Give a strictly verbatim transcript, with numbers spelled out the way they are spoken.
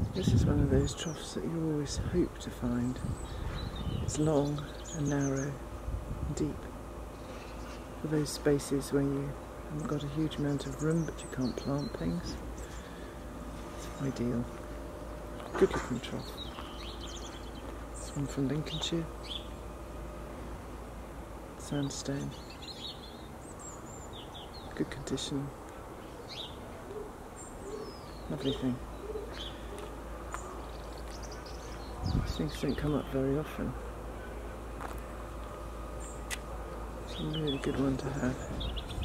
This is one of those troughs that you always hope to find. It's long and narrow and deep. For those spaces where you haven't got a huge amount of room but you can't plant things, it's ideal. Good looking trough. This one from Lincolnshire. Sandstone. Good condition. Lovely thing. These things don't come up very often. It's a really good one to have.